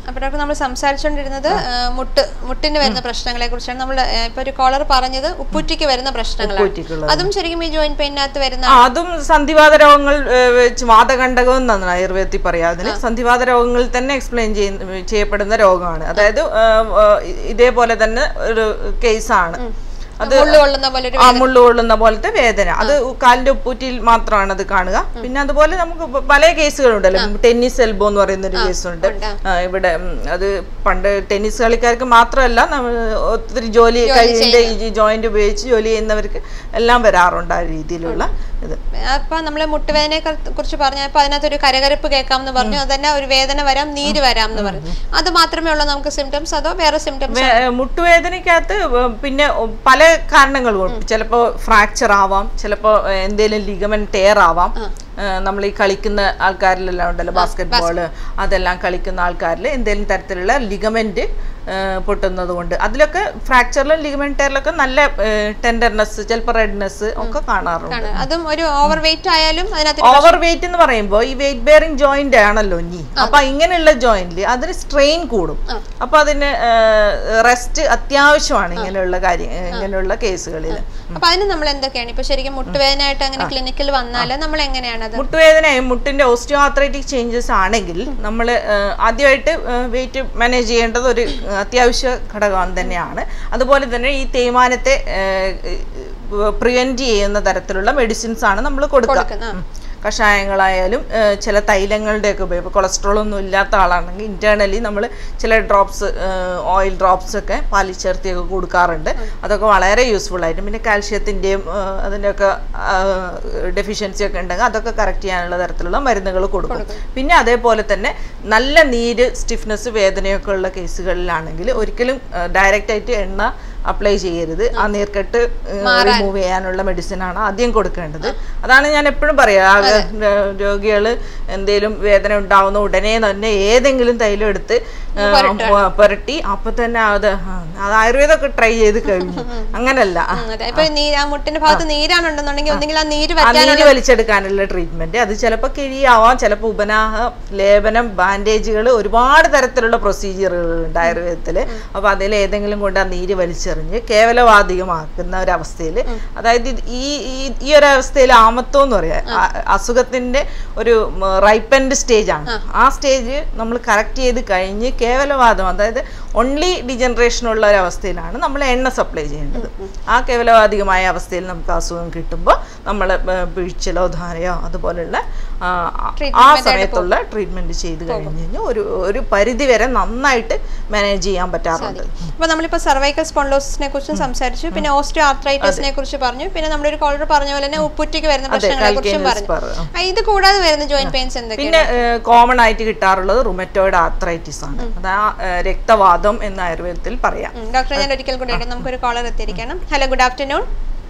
A: അപ്പോൾ ഡോക്ടർ നമ്മൾ സംസാരിച്ചുകൊണ്ടിരുന്നത് മുട്ട് മുട്ടിന് വരുന്ന പ്രശ്നങ്ങളെ കുറിച്ചാണ്. നമ്മൾ ഇപ്പൊ ഒരു കോളർ പറഞ്ഞത് ഉപ്പൂറ്റിക്ക് വരുന്ന പ്രശ്നങ്ങളാണ്. അതും ശരിക്കും ഈ ജോയിന്റ് പെയിനകത്ത് വരുന്ന
B: അതും സന്ധിവാത രോഗങ്ങൾ വെച്ച് വാതകണ്ഠകം എന്നാണ് ആയുർവേദത്തിൽ പറയാം. അതിന് സന്ധിവാത രോഗങ്ങളിൽ തന്നെ എക്സ്പ്ലെയിൻ ചെയ്യപ്പെടുന്ന രോഗമാണ്. അതായത് ഇതേപോലെ തന്നെ ഒരു കേസാണ്. അത് ആ മുള്ളു കൊള്ളുന്ന പോലത്തെ വേദന, അത് കാലിന്റെ ഉപ്പൂറ്റിയിൽ മാത്രമാണ് അത് കാണുക. പിന്നെ അതുപോലെ നമുക്ക് പല കേസുകളുണ്ടല്ലോ. ടെന്നീസ് എൽബോ എന്ന് പറയുന്ന ഒരു കേസുണ്ട് ഇവിടെ. അത് പണ്ട് ടെന്നീസ് കളിക്കാർക്ക് മാത്രമല്ല, ഒത്തിരി ജോലി കഴിയുന്ന ഈ ജോയിന്റ് ഉപയോഗിച്ച് ജോലി ചെയ്യുന്നവർക്ക് എല്ലാം വരാറുണ്ട് ആ രീതിയിലുള്ള ഇത്.
A: അപ്പൊ നമ്മള് മുട്ടുവേദനയെ കുറിച്ച് പറഞ്ഞപ്പോ അതിനകത്തൊരു കരകരപ്പ് കേൾക്കാമെന്ന് പറഞ്ഞു. അതന്നെ ഒരു വേദന വരാം, നീര് വരാം എന്ന് പറഞ്ഞു. അത് മാത്രമേ ഉള്ളൂ നമുക്ക് സിംറ്റംസ്, അതോ വേറെ സിംറ്റംസ്?
B: മുട്ടുവേദനയ്ക്കകത്ത് പിന്നെ പല കാരണങ്ങളും, ചിലപ്പോ ഫ്രാക്ചർ ആവാം, ചിലപ്പോ എന്തെങ്കിലും ലിഗമെന്റ് ടയർ ആവാം. നമ്മൾ ഈ കളിക്കുന്ന ആൾക്കാരിലെല്ലാം ഉണ്ടല്ലോ, ബാസ്കറ്റ് ബോള് അതെല്ലാം കളിക്കുന്ന ആൾക്കാരിൽ എന്തെങ്കിലും തരത്തിലുള്ള ലിഗമെന്റ് പൊട്ടുന്നത് കൊണ്ട്, അതിലൊക്കെ ഫ്രാക്ചറിലും ലിഗമെന്റ് ടയറിലൊക്കെ നല്ല ടെൻഡർനെസ്, ചിലപ്പോൾ റെഡ്നെസ് ഒക്കെ കാണാറുണ്ട്.
A: അതും ഒരു ഓവർ വെയിറ്റ് ആയാലും
B: ഓവർ വെയിറ്റ് എന്ന് പറയുമ്പോൾ ഈ വെയിറ്റ് ബെയറിംഗ് ജോയിന്റ് ആണല്ലോ ഇനി. അപ്പൊ ഇങ്ങനെയുള്ള ജോയിന്റിൽ അതിന് സ്ട്രെയിൻ കൂടും. അപ്പൊ അതിന് റെസ്റ്റ് അത്യാവശ്യമാണ് ഇങ്ങനെയുള്ള കാര്യം, ഇങ്ങനെയുള്ള കേസുകളിൽ.
A: അപ്പൊ അതിന് നമ്മൾ എന്തൊക്കെയാണ് ഇപ്പൊ ശരിക്കും മുട്ടുവേദനയായിട്ട് അങ്ങനെ ക്ലിനിക്കിൽ വന്നാൽ നമ്മൾ എങ്ങനെയാണ്?
B: മുട്ടുവേദനയും മുട്ടിന്റെ ഓസ്റ്റിയോ ആർത്രൈറ്റിക് ചേഞ്ചസ് ആണെങ്കിൽ നമ്മൾ ആദ്യമായിട്ട് വെയിറ്റ് മാനേജ് ചെയ്യേണ്ടത് ഒരു അത്യാവശ്യ ഘടകം തന്നെയാണ്. അതുപോലെ തന്നെ ഈ തേയ്മാനത്തെ പ്രിവെന്റ് ചെയ്യുന്ന തരത്തിലുള്ള മെഡിസിൻസ് ആണ് നമ്മൾ കൊടുക്കുക. കഷായങ്ങളായാലും ചില തൈലങ്ങളുടെയൊക്കെ ഉപയോഗം. കൊളസ്ട്രോൾ ഒന്നും ഇല്ലാത്ത ആളാണെങ്കിൽ ഇന്റേണലി നമ്മൾ ചില ഡ്രോപ്സ്, ഓയിൽ ഡ്രോപ്സ് ഒക്കെ പാലിൽ ചേർത്തിയൊക്കെ കൊടുക്കാറുണ്ട്. അതൊക്കെ വളരെ യൂസ്ഫുൾ ആയിട്ട്. പിന്നെ കാൽഷ്യത്തിൻ്റെയും അതിൻ്റെയൊക്കെ ഡെഫിഷ്യൻസി ഒക്കെ ഉണ്ടെങ്കിൽ അതൊക്കെ കറക്റ്റ് ചെയ്യാനുള്ള തരത്തിലുള്ള മരുന്നുകൾ കൊടുക്കും. പിന്നെ അതേപോലെ തന്നെ നല്ല നീര്, സ്റ്റിഫ്നെസ്, വേദനയൊക്കെ ഉള്ള കേസുകളിലാണെങ്കിൽ ഒരിക്കലും ഡയറക്റ്റ് ആയിട്ട് എണ്ണ അപ്ലൈ ചെയ്യരുത്. ആ നീർക്കെട്ട് റിമൂവ് ചെയ്യാനുള്ള മെഡിസിൻ ആണ് ആദ്യം കൊടുക്കേണ്ടത്. അതാണ് ഞാൻ എപ്പോഴും പറയാ, രോഗികൾ എന്തെങ്കിലും വേദന ഉണ്ടാവുന്ന ഉടനെ തന്നെ ഏതെങ്കിലും തൈലം എടുത്ത് പുരട്ടി അപ്പൊ തന്നെ അത് അത് ആയുർവേദമൊക്കെ ട്രൈ ചെയ്ത് കഴിഞ്ഞു. അങ്ങനല്ല, നീര് വലിച്ചെടുക്കാനുള്ള ട്രീറ്റ്മെന്റ്. അത് ചിലപ്പോൾ കിഴിയാവാം, ചിലപ്പോൾ ഉപനാഹ ലേപനം, ബാൻഡേജുകൾ, ഒരുപാട് തരത്തിലുള്ള പ്രൊസീജിയറുകൾ ഉണ്ട് ആയുർവേദത്തില്. അപ്പൊ അതിൽ ഏതെങ്കിലും കൊണ്ട് ആ നീര് വലിച്ചെറിഞ്ഞ് കേവലവാധികമാക്കുന്ന ഒരവസ്ഥയിൽ, അതായത് ഈ ഈ ഒരു അവസ്ഥയിൽ ആമത്വം എന്ന് പറയാം, അസുഖത്തിന്റെ ഒരു റൈപ്പൻഡ് സ്റ്റേജ് ആണ്. ആ സ്റ്റേജ് നമ്മൾ കറക്റ്റ് ചെയ്ത് കഴിഞ്ഞ് കേവലവാദം, അതായത് ഓൺലി ഡിജനറേഷൻ ഉള്ള ഒരു അവസ്ഥയിലാണ് നമ്മൾ എണ്ണ സപ്ലൈ ചെയ്യേണ്ടത്. ആ കേവലവാധികമായ അവസ്ഥയിൽ നമുക്ക് അസുഖം കിട്ടുമ്പോൾ നമ്മൾ പിഴിച്ചിലോ ധാരയോ അതുപോലുള്ള ആ സമയത്തുള്ള ട്രീറ്റ്മെന്റ് ചെയ്ത് കഴിഞ്ഞ് കഴിഞ്ഞാൽ ഒരു ഒരു പരിധി വരെ നന്നായിട്ട് മാനേജ് ചെയ്യാൻ പറ്റാറുണ്ട്.
A: അപ്പൊ നമ്മളിപ്പോ സർവൈക്കൽ സ്പോണ്ടിലോസിസിനെ കുറിച്ചും സംസാരിച്ചു, പിന്നെ ഓസ്റ്റിയോ ആർത്രൈറ്റിസിനെ കുറിച്ച് പറഞ്ഞു, പിന്നെ നമ്മളൊരു കോളർ പറഞ്ഞ പോലെ തന്നെ ഉപ്പൂറ്റിക്ക് വരുന്ന പ്രശ്നങ്ങളെ കുറിച്ചും പറഞ്ഞു. ഇത് കൂടാതെ വരുന്ന ജോയിന്റ് പെയിൻസ് എന്തൊക്കെയാണ്?
B: പിന്നെ കോമൺ ആയിട്ട് കിട്ടാറുള്ളത് റുമറ്റോയിഡ് ആർത്രൈറ്റിസ് ആണ്. അതാ രക്തവാദം എന്ന് ആയുർവേദത്തിൽ പറയാം.
A: ഡോക്ടർ, ഞാൻ ഒരിക്കൽ കൂടി നമുക്കൊരു കോളർ എത്തിയിരിക്കണം. Hello, good afternoon.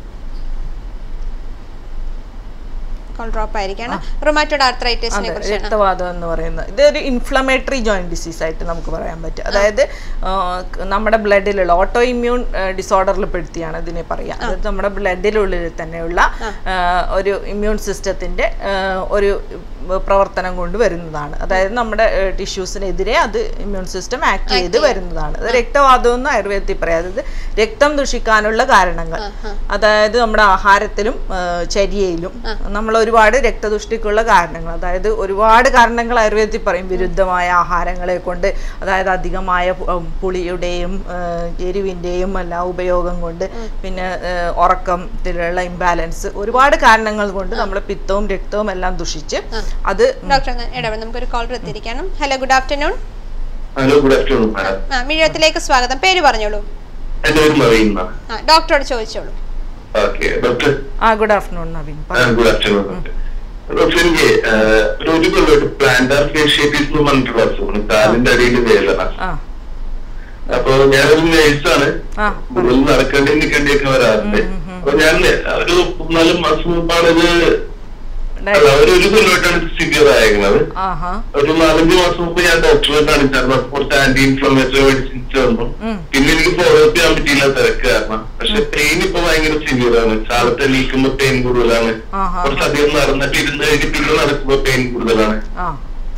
B: രക്തവാദം എന്ന് പറയുന്നത് ഇതൊരു ഇൻഫ്ലമേറ്ററി ജോയിന്റ് ഡിസീസ് ആയിട്ട് നമുക്ക് പറയാൻ പറ്റും. അതായത് നമ്മുടെ ബ്ലഡിലുള്ള ഓട്ടോ ഇമ്മ്യൂൺ ഡിസോർഡറിൽ പെടുത്തിയാണ് ഇതിനെ പറയാം. അതായത് നമ്മുടെ ബ്ലഡിലുള്ളിൽ തന്നെയുള്ള ഒരു ഇമ്മ്യൂൺ സിസ്റ്റത്തിന്റെ ഒരു പ്രവർത്തനം കൊണ്ട് വരുന്നതാണ്. അതായത് നമ്മുടെ ടിഷ്യൂസിനെതിരെ അത് ഇമ്മ്യൂൺ സിസ്റ്റം ആക്ട് ചെയ്ത് വരുന്നതാണ്. അത് രക്തവാദം എന്ന് ആയുർവേദത്തിൽ പറയാം. അതായത് രക്തം ദുഷിക്കാനുള്ള കാരണങ്ങൾ, അതായത് നമ്മുടെ ആഹാരത്തിലും ചര്യയിലും നമ്മൾ ഒരുപാട് രക്തദുഷ്ടിക്കുള്ള കാരണങ്ങൾ, അതായത് ഒരുപാട് കാരണങ്ങൾ ആയുർവേദത്തിൽ പറയും. വിരുദ്ധമായ ആഹാരങ്ങളെ കൊണ്ട്, അതായത് അധികമായ പുളിയുടെയും എരിവിൻ്റെയും എല്ലാം ഉപയോഗം കൊണ്ട്, പിന്നെ ഉറക്കത്തിലുള്ള ഇംബാലൻസ്, ഒരുപാട് കാരണങ്ങൾ കൊണ്ട് നമ്മുടെ പിത്തവും രക്തവും എല്ലാം ദുഷിച്ച് അത്.
A: ഡോക്ടർ, നമുക്കൊരു കോളർ എത്തിയിരിക്കണം. Hello, good afternoon.
D: Hello, good afternoon.
A: മിഴിയത്തിലേക്ക് സ്വാഗതം. പേര് പറഞ്ഞോളൂ. ഡോക്ടറോട് ചോദിച്ചോളൂ.
B: Good afternoon Naveen.
D: Good afternoon. എനിക്ക് ഒരു കൊല്ലമായിട്ട് പ്ലാന്റർ ഫേഷ്യേറ്റീസ് എന്ന് പറഞ്ഞിട്ടുള്ള അസുഖമാണ്, കാലിന്റെ അടിയിൽ വേദന. അപ്പൊ ഞാനൊരു നേഴ്സാണ്, കൂടുതൽ നടക്കേണ്ടി നിൽക്കേണ്ടിയൊക്കെ വരാറുണ്ട്. അപ്പൊ ഞാൻ ഒരു നാല് മാസം മുമ്പാണ് ഇത്, ഒരു കൊല്ലമായിട്ടാണ് സിവിയർ ആയിരിക്കുന്നത്. ഒരു നാലഞ്ച് മാസം മുമ്പ് ഞാൻ ഡോക്ടറെ കാണിച്ചായിരുന്നു. കുറച്ച് ആന്റി ഇൻഫ്ലമേറ്ററി മെഡിസിൻസ് തന്നു. പിന്നെ എനിക്ക് ഫോളോ അപ്പ് ചെയ്യാൻ പറ്റിയില്ല, തിരക്ക് കാരണം. പക്ഷെ പെയിൻ ഇപ്പൊ ഭയങ്കര സിവിയർ ആണ്. കാലത്ത് എണീക്കുമ്പോ പെയിൻ കൂടുതലാണ്. കുറച്ചധികം നടന്നിട്ട് ഇരുന്ന് കഴിഞ്ഞ് പിന്നെ നടക്കുമ്പോ പെയിൻ കൂടുതലാണ്.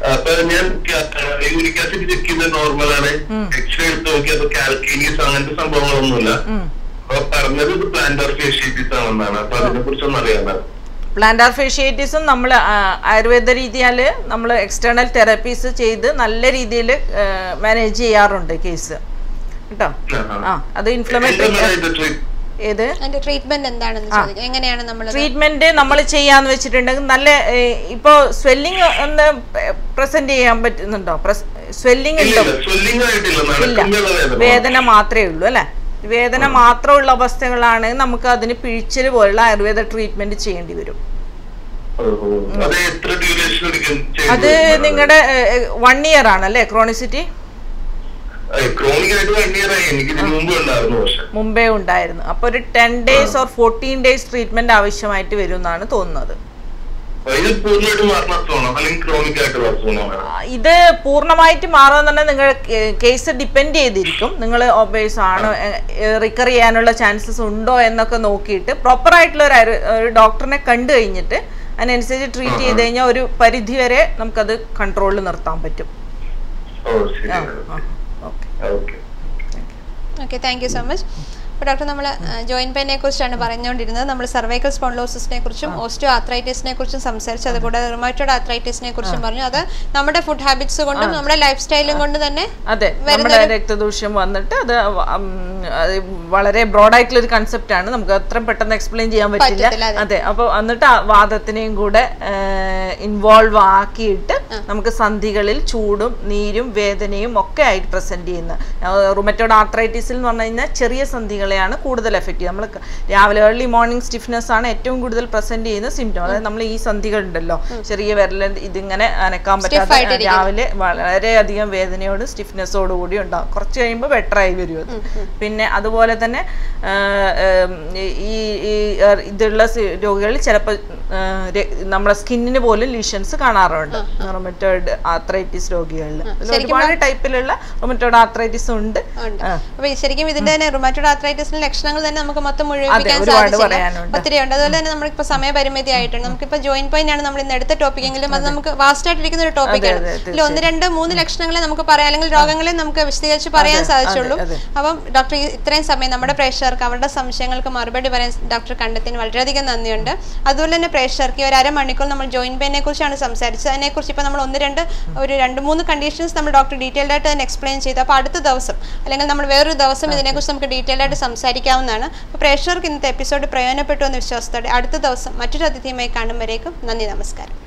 D: അപ്പൊ ഞാൻ യൂറിക് ആസിഡ് ചെക്ക് ചെയ്ത നോർമലാണ്, എക്സ്റേ എടുത്ത് നോക്കിയപ്പോ കാൽക്കേനിയസ് അങ്ങനത്തെ സംഭവങ്ങളൊന്നുമില്ല. അപ്പൊ പറഞ്ഞത് ഇത് പ്ലാന്റർ ഫേഷ്യേറ്റിസ് ആണെന്നാണ്. അപ്പൊ അതിനെ കുറിച്ചൊന്നും അറിയാനാണ്.
B: പ്ലാന്റാർ ഫേഷ്യേറ്റിസും നമ്മൾ ആയുർവേദ രീതിയാൽ നമ്മൾ എക്സ്റ്റേണൽ തെറാപ്പീസ് ചെയ്ത് നല്ല രീതിയിൽ മാനേജ് ചെയ്യാറുണ്ട് കേസ് കേട്ടോ. ആ അത് ഇൻഫ്ലമേറ്ററി ഏത്
A: ട്രീറ്റ്മെന്റ് എന്താണെന്ന് ചോദിക്കാം. എങ്ങനെയാണ് നമ്മൾ
B: ട്രീറ്റ്മെന്റ് നമ്മൾ ചെയ്യാന്ന് വെച്ചിട്ടുണ്ടെങ്കിൽ നല്ല ഇപ്പൊ സ്വെല്ലിങ് ഒന്ന് പ്രസന്റ് ചെയ്യാൻ പറ്റുന്നുണ്ടോ? സ്വെല്ലിങ് ഉണ്ടോ? ഇല്ല, വേദന മാത്രമേ ഉള്ളൂ അല്ലെ? വേദന മാത്രമുള്ള അവസ്ഥകളാണ് നമുക്ക് അതിന് പിഴിച്ചിൽ പോലുള്ള ആയുർവേദ ട്രീറ്റ്മെന്റ് ചെയ്യേണ്ടി വരും. അത് നിങ്ങളുടെ വൺ ഇയർ ആണല്ലേ ക്രോണിസിറ്റി? മുമ്പേ ഉണ്ടായിരുന്നു. അപ്പൊ ഒരു ten days or fourteen days treatment ആവശ്യമായിട്ട് വരും എന്നാണ് തോന്നുന്നത്. ഇത് പൂർണ്ണമായിട്ട് മാറുമെന്നുണ്ടെങ്കിൽ നിങ്ങൾ കേസ് ഡിപ്പെൻഡ് ചെയ്തിരിക്കും. നിങ്ങൾ ഒബേസ് ആണോ, റിക്കവർ ചെയ്യാനുള്ള ചാൻസസ് ഉണ്ടോ എന്നൊക്കെ നോക്കിയിട്ട് പ്രോപ്പർ ആയിട്ടുള്ള ഒരു ഡോക്ടറിനെ കണ്ടു കഴിഞ്ഞിട്ട് അതിനനുസരിച്ച് ട്രീറ്റ് ചെയ്ത് കഴിഞ്ഞാൽ ഒരു പരിധി വരെ നമുക്കത് കൺട്രോളിൽ നിർത്താൻ പറ്റും.
A: Okay, thank you so much. അപ്പോൾ ഡോക്ടർ, നമ്മൾ ജോയിന്റ് പെയിനെ കുറിച്ചാണ് പറഞ്ഞുകൊണ്ടിരുന്നത്. നമ്മൾ സർവൈക്കൽ സ്പോണ്ടിലോസിസിനെ കുറിച്ചും ഓസ്റ്റിയോ ആർത്രൈറ്റിസിനെ കുറിച്ചും സംസാരിച്ചു. അതുകൂടാതെ റുമറ്റോയ്ഡ് ആർത്രൈറ്റിസിനെ കുറിച്ചും പറഞ്ഞു. അത് നമ്മുടെ ഫുഡ് ഹാബിറ്റ്സ് കൊണ്ടും നമ്മുടെ ലൈഫ് സ്റ്റൈലും കൊണ്ട് തന്നെ
B: അതെ നമ്മുടെ രക്തദൂഷ്യം വന്നിട്ട് അത് വളരെ ബ്രോഡ് ആയിട്ടുള്ള ഒരു കൺസെപ്റ്റ് ആണ്. നമുക്ക് അത്ര പെട്ടെന്ന് എക്സ്പ്ലെയിൻ ചെയ്യാൻ പറ്റില്ല. അതെ, അപ്പോൾ എന്നിട്ട് വാദത്തിനെയും കൂടെ ഇൻവോൾവ് ആക്കിയിട്ട് നമുക്ക് സന്ധികളിൽ ചൂടും നീരും വേദനയും ഒക്കെ ആയിട്ട് പ്രസന്റ് ചെയ്യുന്ന റുമറ്റോയ്ഡ് ആർത്രൈറ്റിസിൽ എന്ന് പറഞ്ഞു കഴിഞ്ഞാൽ ചെറിയ സന്ധികൾ ാണ് കൂടുതൽ എഫക്റ്റ്. നമ്മൾ രാവിലെ ഏർലി മോർണിംഗ് സ്റ്റിഫ്നെസ് ആണ് ഏറ്റവും കൂടുതൽ പ്രസന്റ് ചെയ്യുന്ന സിംറ്റം. അതായത് നമ്മൾ ഈ സന്ധികൾ ഉണ്ടല്ലോ, ചെറിയ വിരൽ ഇതിങ്ങനെ അനക്കാൻ പറ്റാതെ രാവിലെ വളരെയധികം വേദനയോട് സ്റ്റിഫ്നെസ്സോട് കൂടി ഉണ്ടാകും. കുറച്ച് കഴിയുമ്പോൾ ബെറ്റർ ആയി വരും അത്. പിന്നെ അതുപോലെ തന്നെ ഈ ഇതുള്ള രോഗികളിൽ ചിലപ്പോൾ നമ്മുടെ സ്കിന്നിന് പോലും ലീഷൻസ് കാണാറുണ്ട് റൊമറ്റോയ്ഡ് ആർത്രൈറ്റിസ് രോഗികളിൽ. ഒരുപാട് ടൈപ്പിലുള്ള റൊമറ്റോയ്ഡ് ആർത്രൈറ്റിസ് ഉണ്ട്.
A: ശരിക്കും ഇതിന്റെ റുമറ്റോയ്ഡ് ആർത്രൈറ്റിസിന്റെ ലക്ഷണങ്ങൾ തന്നെ നമുക്ക് മൊത്തം മുഴുവിക്കാൻ സാധിച്ചില്ല, ഒത്തിരി ഉണ്ട്. അതുപോലെ തന്നെ നമ്മളിപ്പോ സമയപരിമിതി ആയിട്ടുണ്ട്. നമുക്കിപ്പോ ജോയിന്റ് പെയിൻ ആണ് നമ്മൾ ഇന്ന് എടുത്ത ടോപ്പിക് എങ്കിലും അത് നമുക്ക് വാസ്റ്റ് ആയിട്ടിരിക്കുന്ന ഒരു ടോപ്പിക്കാണ്. ഇതിൽ ഒന്ന് രണ്ട് മൂന്ന് ലക്ഷണങ്ങളെ നമുക്ക് പറയാം, അല്ലെങ്കിൽ രോഗങ്ങളെ നമുക്ക് വിശദീകരിച്ച് പറയാൻ സാധിച്ചുള്ളൂ. അപ്പം ഡോക്ടർ ഇത്രയും സമയം നമ്മുടെ പ്രേക്ഷകർക്ക് അവരുടെ സംശയങ്ങൾക്ക് മറുപടി പറയാൻ ഡോക്ടർ കണ്ടെത്തിന് വളരെയധികം നന്ദിയുണ്ട്. അതുപോലെ തന്നെ പ്രേക്ഷകർക്ക് ഈ ഒരു അരമണിക്കൂർ നമ്മൾ ജോയിന്റ് പെയിനെ കുറിച്ചാണ് സംസാരിച്ചത്. അതിനെക്കുറിച്ച് ഇപ്പോൾ നമ്മൾ ഒന്ന് രണ്ട് ഒരു രണ്ട് മൂന്ന് കണ്ടീഷൻസ് നമ്മൾ ഡോക്ടർ ഡീറ്റെയിൽഡ് ആയിട്ട് തന്നെ എക്സ്പ്ലെയിൻ ചെയ്തു. അപ്പോൾ അടുത്ത ദിവസം അല്ലെങ്കിൽ നമ്മൾ വേറൊരു ദിവസം ഇതിനെക്കുറിച്ച് നമുക്ക് ഡീറ്റെയിൽ ആയിട്ട് സംസാരിക്കാവുന്നതാണ്. അപ്പോൾ പ്രേക്ഷകർക്ക് ഇന്നത്തെ എപ്പിസോഡ് പ്രയോജനപ്പെട്ടു എന്ന വിശ്വാസത്തോടെ അടുത്ത ദിവസം മറ്റൊരു അതിഥിയുമായി കാണും വരേക്കും നന്ദി, നമസ്കാരം.